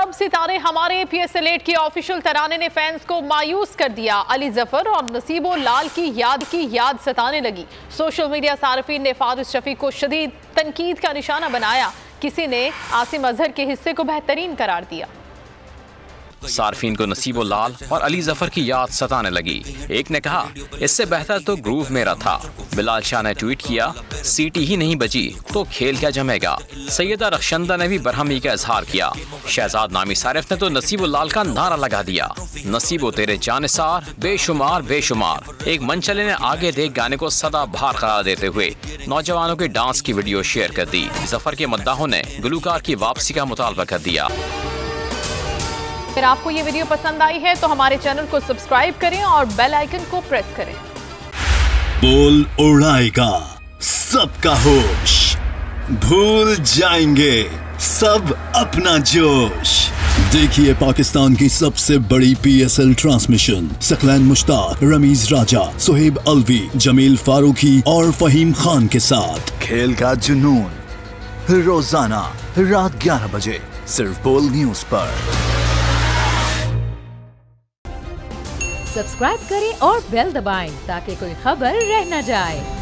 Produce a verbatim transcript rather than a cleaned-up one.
सब सितारे हमारे पी एस एल एट की ऑफिशियल तराने ने फैंस को मायूस कर दिया। अली जफर और नसीबो लाल की याद की याद सताने लगी। सोशल मीडिया सार्फिन ने फारिस शफी को शदीद तनकीद का निशाना बनाया। किसी ने आसिम अजहर के हिस्से को बेहतरीन करार दिया। सार्फिन को नसीबो लाल और अली जफर की याद सताने लगी। एक ने कहा, इससे बेहतर तो ग्रूव मेरा था। बिलाल शाह ने ट्वीट किया, सीटी ही नहीं बची तो खेल क्या जमेगा। सैयदा रखशंदा ने भी बरहमी का इजहार किया। शहजाद नामी सारिफ ने तो नसीबो लाल का नारा लगा दिया, नसीबो तेरे जानिसार बेशुमार बेशुमार। एक मनचले ने आगे देख गाने को सदा भार करार देते हुए नौजवानों के डांस की वीडियो शेयर कर दी। जफर के मद्दाहों ने गुलूकार की वापसी का मुतालबा कर दिया। अगर आपको ये वीडियो पसंद आई है तो हमारे चैनल को सब्सक्राइब करें और बेल आइकन को प्रेस करें। बोल उड़ाएगा सबका होश, भूल जाएंगे सब अपना जोश। देखिए पाकिस्तान की सबसे बड़ी P S L transmission Saqlain Mushtaq, Ramiz Raja, Suhaib Alvi, Jameel Farooqui और फहीम खान के साथ खेल का जुनून रोजाना रात ग्यारह बजे सिर्फ बोल न्यूज पर। सब्सक्राइब करें और बेल दबाएं ताकि कोई खबर रह न जाए।